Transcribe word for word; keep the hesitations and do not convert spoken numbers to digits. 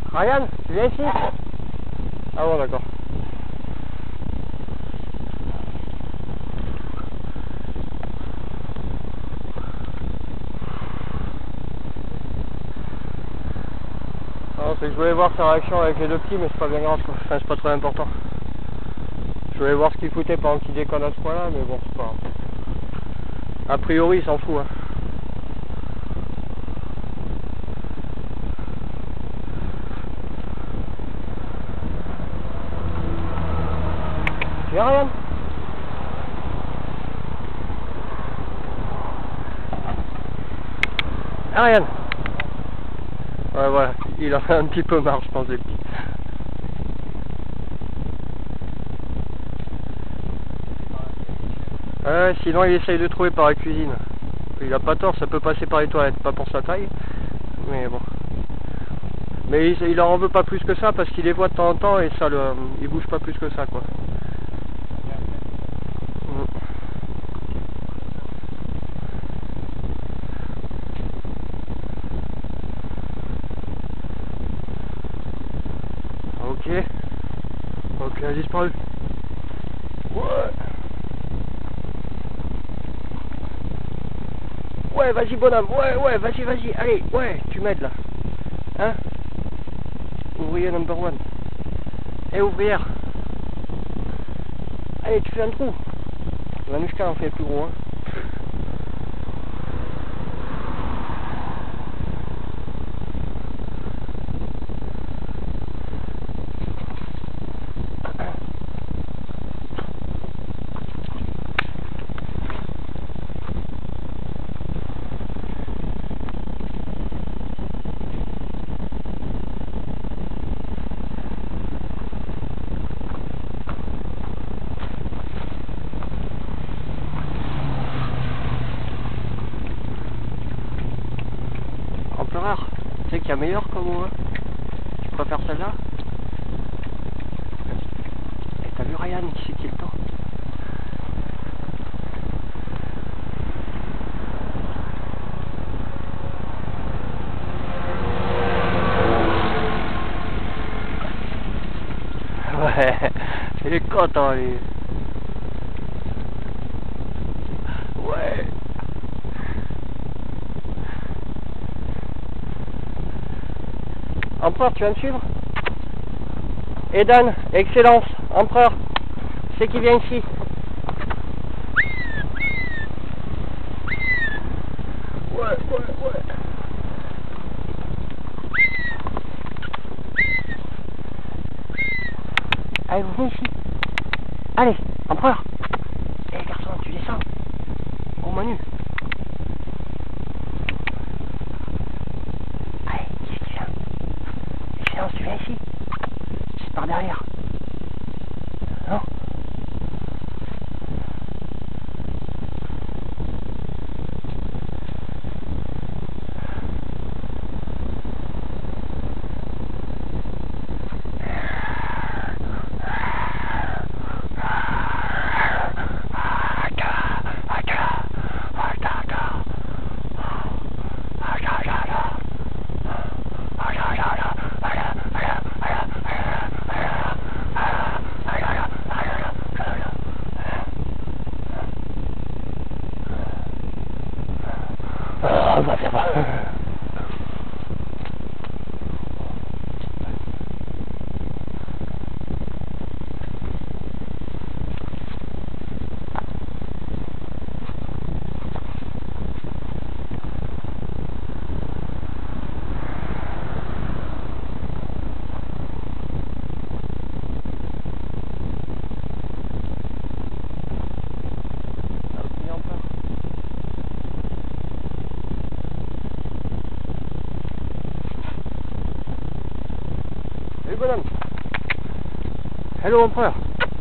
Ryan, tu viens ici? Ah bon, d'accord. Non, c'est que je voulais voir sa réaction avec les deux petits, mais c'est pas bien grave, quoi. Enfin, c'est pas très important. Je voulais voir ce qu'il foutait pendant qu'il déconne à ce point-là, mais bon, c'est pas grave. A priori, il s'en fout, hein. Tu viens, Ryan? Ah, Ryan. Ouais, voilà, il en a un petit peu marre, je pense, des petits. Ouais, sinon il essaye de trouver par la cuisine. Il a pas tort, ça peut passer par les toilettes, pas pour sa taille, mais bon. Mais il, il en veut pas plus que ça parce qu'il les voit de temps en temps et ça le, il bouge pas plus que ça, quoi. Mm. Ok. Ok, elle a disparu. Ouais. Ouais, vas-y bonhomme, ouais, ouais, vas-y, vas-y, allez, ouais, tu m'aides là. Hein? Ouvrier number one. Et ouvrière. Allez, tu fais un trou. La muscale en fait plus gros, hein. Empereur, tu sais qu'il y a meilleur comme moi. Tu préfères celle-là? Et t'as vu Ryan qui c'est qui est le temps? Ouais, il est content lui. Ouais. Empereur, tu vas me suivre? Eden, excellence, Empereur, c'est qui vient ici? Ouais, ouais, ouais. Allez, vous venez ici. Allez, Empereur. Eh hey, garçon, tu descends. Au menu. Allez, qui est-ce qui vient? Excellence, tu viens ici. C'est par derrière. Non? On va faire. Salut bonhomme. Hello Empereur.